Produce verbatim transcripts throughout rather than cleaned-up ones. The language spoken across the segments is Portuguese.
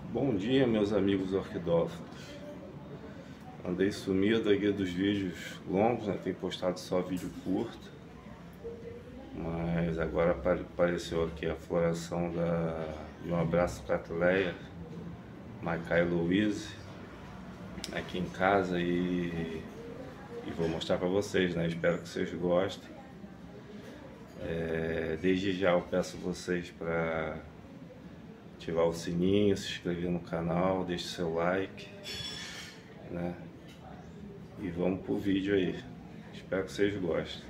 Bom dia, meus amigos orquidófilos. Andei sumido aqui dos vídeos longos, né? Tenho postado só vídeo curto, mas agora apareceu aqui a floração da, de um abraço Catleya, Macaia Louise, aqui em casa e, e vou mostrar para vocês, né? Espero que vocês gostem. É, desde já eu peço vocês para ativar o sininho, se inscrever no canal, deixe seu like, né? E vamos pro vídeo aí. Espero que vocês gostem.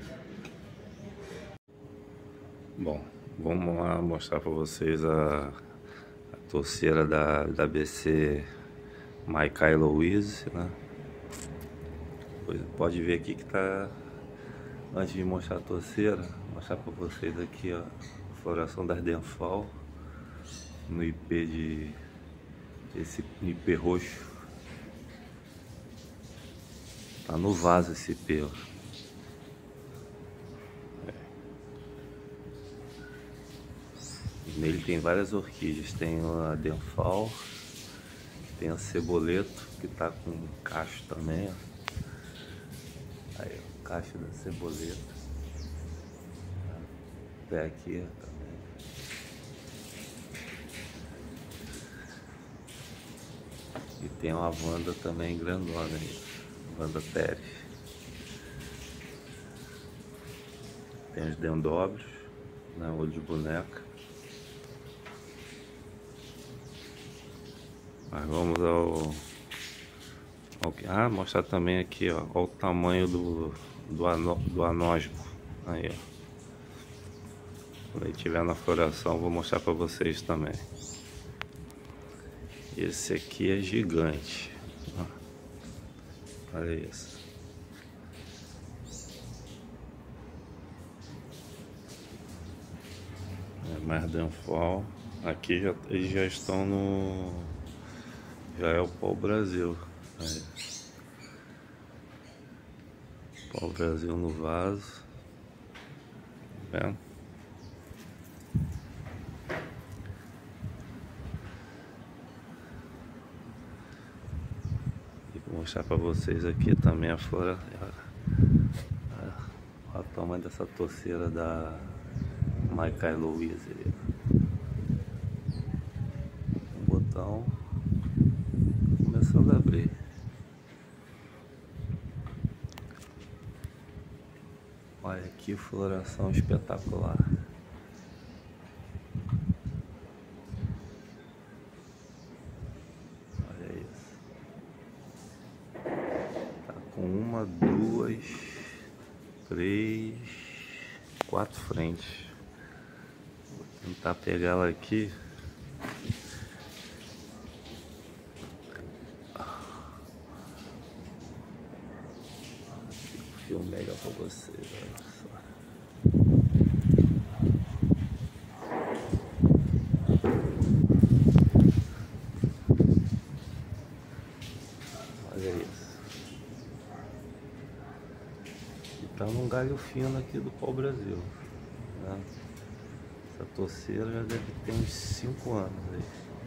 Bom, vamos lá mostrar para vocês a, a torceira da, da B C Macaia Louise, né? Pode ver aqui que tá, antes de mostrar a torceira, vou mostrar para vocês aqui ó, a floração da Ardenfal no I P de esse I P roxo. Tá no vaso esse I P, ó. É. Nele tem várias orquídeas, tem a Ardenfal, tem a Ceboleto que tá com cacho também, ó. Aí, ó, o cacho da Ceboleto. Pé aqui ó, também. E tem uma lavanda também grandona aí, lavanda Teres. Tem os dendróbios, né, olho de boneca. Mas vamos ao, ao ah, mostrar também aqui, ó, ó o tamanho do do, anó, do anósmo. Aí, ó. Quando ele estiver na floração, vou mostrar para vocês também. Esse aqui é gigante. Olha isso. É mais Ardenfal. Aqui já, eles já estão no... Já é o Pau Brasil. Aí. Pau Brasil no vaso. Tá vendo? Vou mostrar para vocês aqui também a flora. Olha o tamanho dessa torceira da Macaia Louise. Um botão começando a abrir. Olha que floração espetacular. Uma, duas, três, quatro frentes. Vou tentar pegar ela aqui. Filme melhor para vocês, olha só. Olha isso. Tá num galho fino aqui do Pau Brasil, né? Essa torceira já deve ter uns cinco anos aí.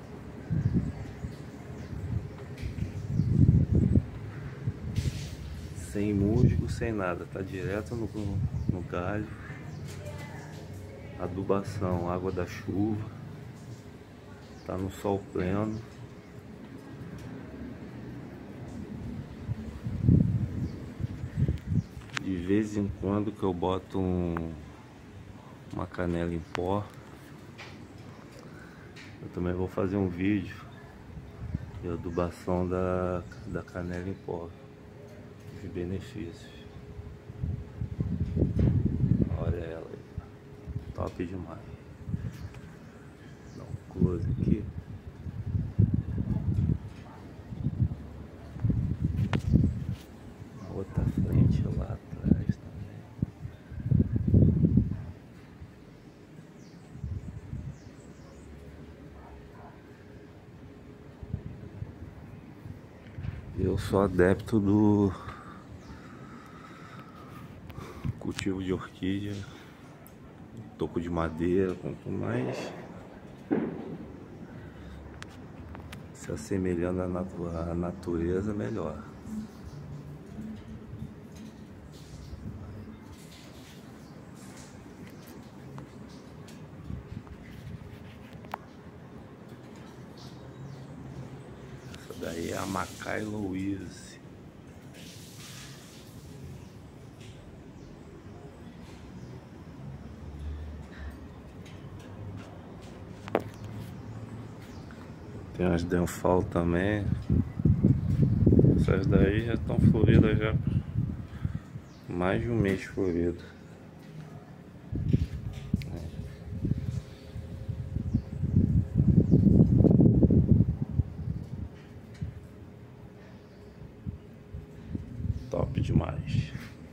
Sem musgo, sem nada, tá direto no, no galho. Adubação, água da chuva. Tá no sol pleno. De vez em quando que eu boto um, uma canela em pó. Eu também vou fazer um vídeo de adubação da, da canela em pó, os benefícios. Olha ela aí, top demais. Dá um close aqui. Outra frente lá atrás também. Eu sou adepto do cultivo de orquídea, toco de madeira, quanto mais se assemelhando à, natu à natureza, melhor. Essa daí é a Macai Louise. Tem as Denfal também. Essas daí já estão floridas já mais de um mês florido. Top demais.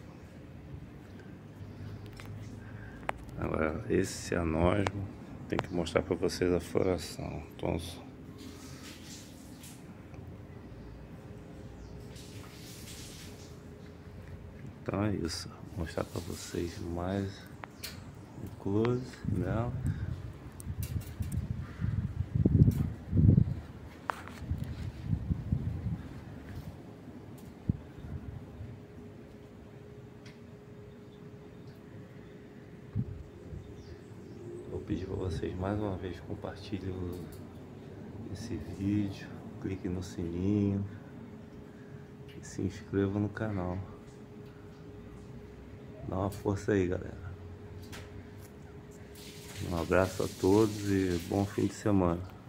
Agora esse cianósmo tem que mostrar para vocês a floração. Tons. Então é isso, vou mostrar para vocês mais um close dela. Vou pedir para vocês mais uma vez compartilhem esse vídeo, clique no sininho e se inscreva no canal. Dá uma força aí, galera. Um abraço a todos e bom fim de semana.